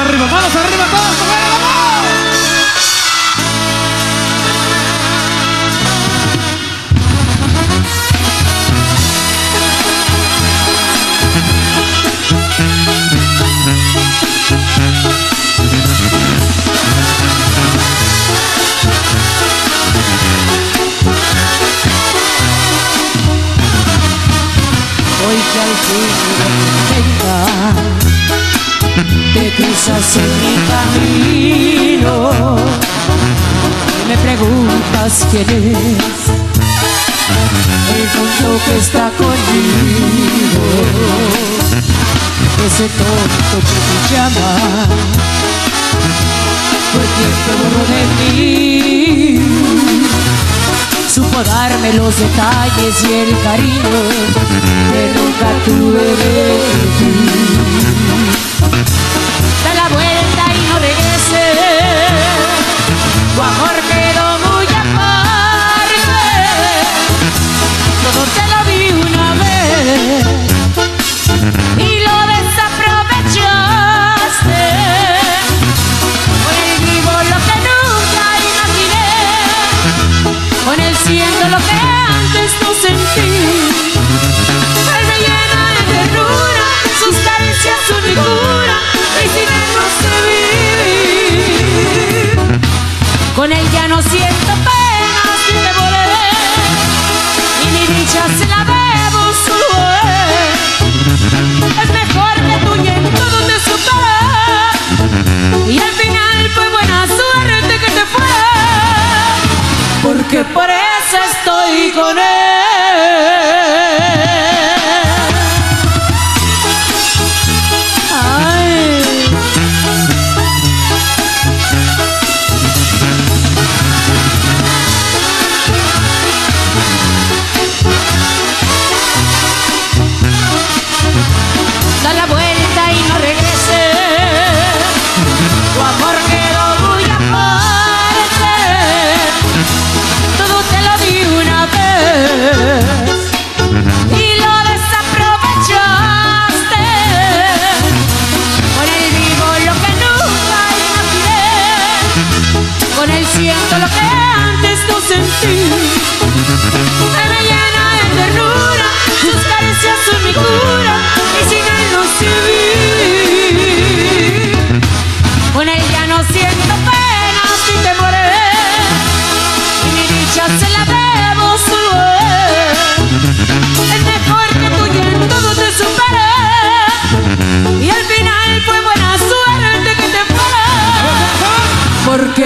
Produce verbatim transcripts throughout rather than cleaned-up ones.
arriba, manos arriba, todos, hoy que al fin me te cruzas en mi camino y me preguntas quién es el tonto que está conmigo, ese tonto que te llama, fue quien te borró de mí. Supo darme los detalles y el cariño que nunca tuve de ti. Da la vuelta y no regreses, tu amor quedó muy aparte. Todo te lo di una vez y lo desaprovechaste. Con el vivo lo que nunca imaginé, con el siento lo que antes no sentí. Él me llena de ternura, sus caricias son mi cura, y sin él no sé vivir. Con él ya no siento penas ni me volveré, y mi dicha se la debo solo a él. Es mejor que tú y en todo te superé, y al final fue buena suerte que te fue, porque por eso estoy con él. Ay. Da la vuelta y no regreses, tu amor quedó muy aparte. Todo te lo di una vez y lo desaprovechaste. Con él vivo lo que nunca imaginé, con él siento lo que antes no sentí. Él me llena de ternura, sus caricias son mi cura, y sin él no sé vivir. Con él ya no siento penas ni temores, y mi dicha se la debo solo a él. Es mejor que tú y en todo te superé, y al final fue buena suerte que te fue, porque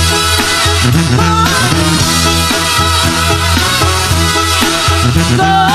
go.